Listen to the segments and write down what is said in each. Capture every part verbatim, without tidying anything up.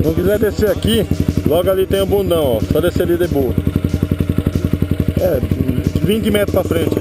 Se não quiser descer aqui, logo ali tem o bundão, ó. Só descer ali de boa. É, vinte metros pra frente.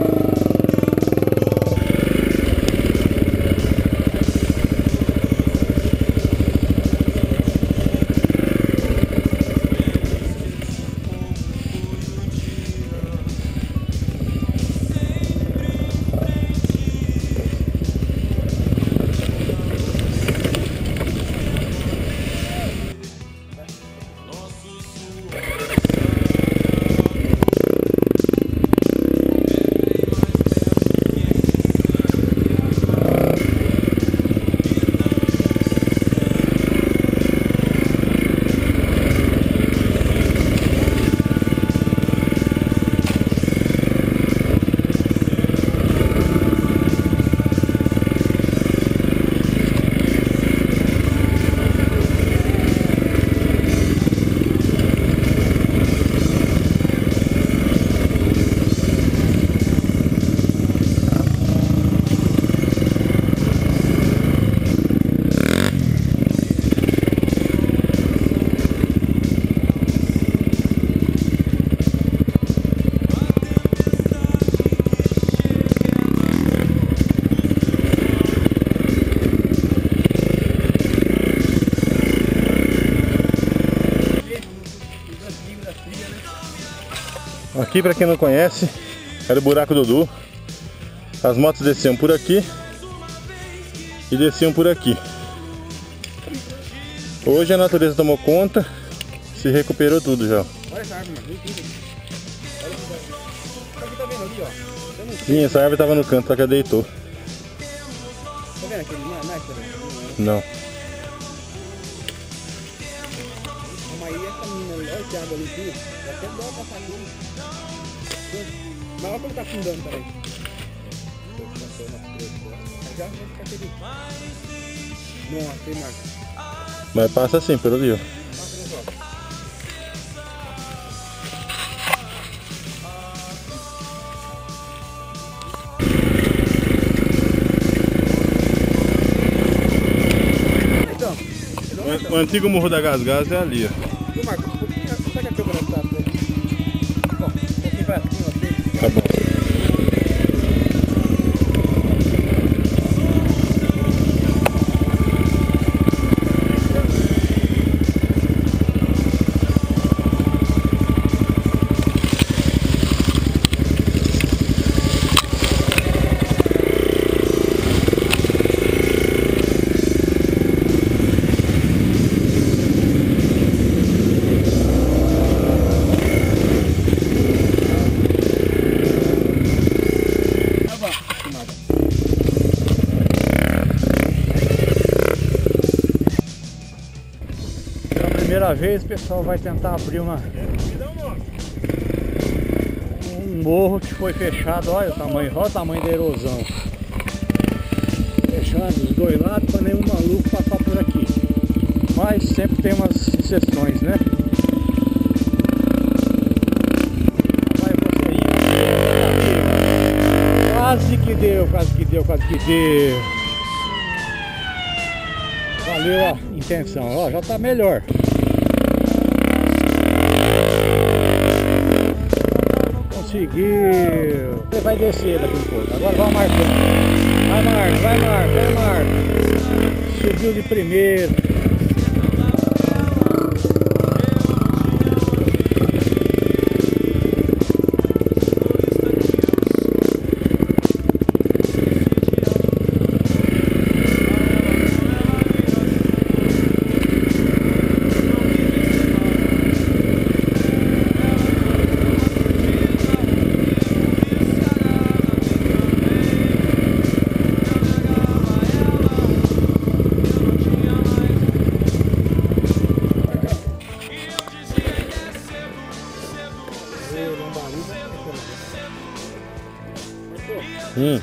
Aqui, para quem não conhece, era o buraco do Dudu. As motos desciam por aqui e desciam por aqui. Hoje a natureza tomou conta, se recuperou tudo já. Olha essa árvore, mano. Aqui tá vendo ali, ó. Sim, essa árvore estava no canto, só que ela deitou. Tá vendo aquele nasce? Não. Mas aí essa menina ali, olha esse água ali, filho. Dá até dó pra passar ali. Mas olha como tá afundando também. Já vai ficar aquele. Nossa, tem mais. Mas passa assim, pelo ali, ó. O antigo Morro da Gás Gás é ali, ó. Ô Marcos, um pouquinho, pega a câmera pra você. Ó, um pouquinho pra cima, assim. Tá bom. Primeira vez o pessoal vai tentar abrir uma um morro que foi fechado. Olha o tamanho, olha o tamanho da erosão, fechando os dois lados para nenhum maluco passar por aqui, mas sempre tem umas exceções, né? Vai você aí, quase que deu, quase que deu, quase que deu. Valeu a intenção, ó, já tá melhor. Conseguiu. Você vai descer daqui um pouco. Agora vai marcando. Vai marca, vai marca, vai marca. Subiu de primeiro. Hum.